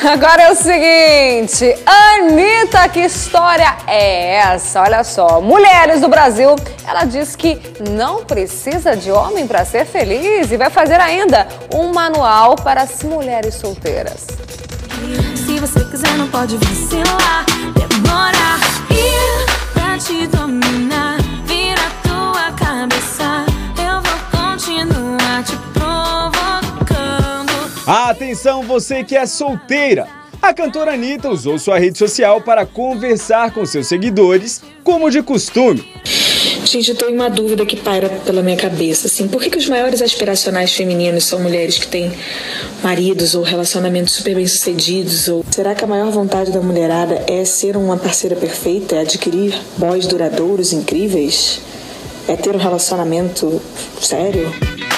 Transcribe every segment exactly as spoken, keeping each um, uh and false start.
Agora é o seguinte, Anitta, que história é essa? Olha só, Mulheres do Brasil, ela diz que não precisa de homem para ser feliz e vai fazer ainda um manual para as mulheres solteiras. Se você quiser não pode vacilar, demora ir pra te dominar, vira tua cabeça, eu vou continuar te provocando. Atenção, você que é solteira! A cantora Anitta usou sua rede social para conversar com seus seguidores, como de costume. Gente, eu tô em uma dúvida que paira pela minha cabeça, assim, por que que os maiores aspiracionais femininos são mulheres que têm maridos ou relacionamentos super bem-sucedidos? Ou será que a maior vontade da mulherada é ser uma parceira perfeita, é adquirir boys duradouros, incríveis? É ter um relacionamento sério?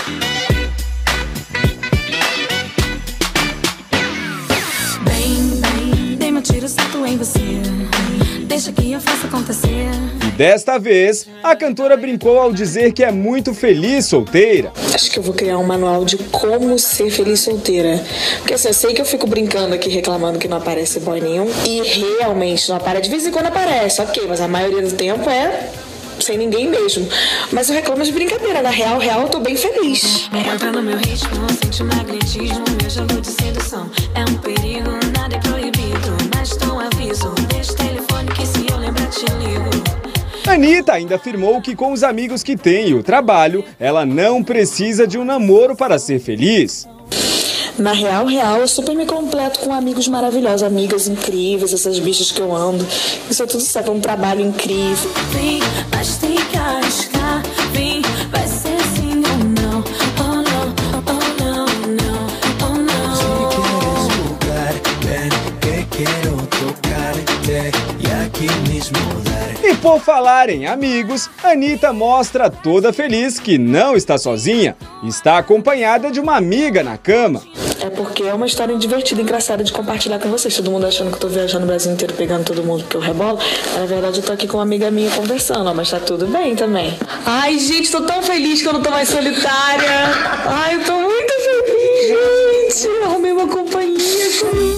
Bem, bem, dei meu tiro certo em você, deixa que eu faça acontecer. E desta vez, a cantora brincou ao dizer que é muito feliz solteira. Acho que eu vou criar um manual de como ser feliz solteira. Porque assim, eu sei que eu fico brincando aqui, reclamando que não aparece boy nenhum. E realmente não aparece. De vez em quando aparece, ok, mas a maioria do tempo é sem ninguém mesmo. Mas eu reclamo de brincadeira. Na real, real, eu tô bem feliz. Entra no meu ritmo, sente magnetismo, meu jogo de sedução. É um perigo, nada é proibido, mas tô aviso, deixa o telefone que se eu lembrar te ligo. Anitta ainda afirmou que com os amigos que tem e o trabalho, ela não precisa de um namoro para ser feliz. Na real, real, eu super me completo com amigos maravilhosos, amigas incríveis, essas bichas que eu ando. Isso é tudo certo, é um trabalho incrível. Vem, mas tem que arriscar, vem, vai ser sim ou não, oh não, oh não, não, oh não. Si quieres jugar, ven, que quiero tocarte y aquí mismo dar. E por falar em amigos, Anitta mostra toda feliz que não está sozinha, está acompanhada de uma amiga na cama. É porque é uma história divertida, engraçada de compartilhar com vocês. Todo mundo achando que eu tô viajando o Brasil inteiro, pegando todo mundo porque eu rebolo. Na verdade, eu tô aqui com uma amiga minha conversando, ó, mas tá tudo bem também. Ai, gente, tô tão feliz que eu não tô mais solitária. Ai, eu tô muito feliz, gente. Arrumei uma companhia comigo.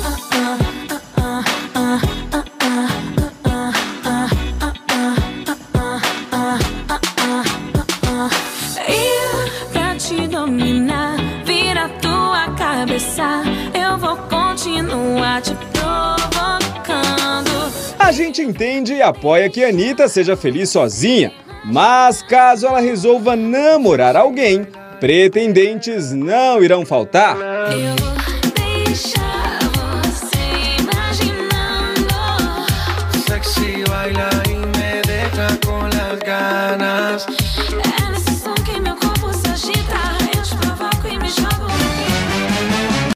Ir pra te dominar, vira tua cabeça, eu vou continuar te provocando. A gente entende e apoia que Anitta seja feliz sozinha, mas caso ela resolva namorar alguém, pretendentes não irão faltar. Eu vou deixar você imaginando. Sexy baila y me deja con las ganas. É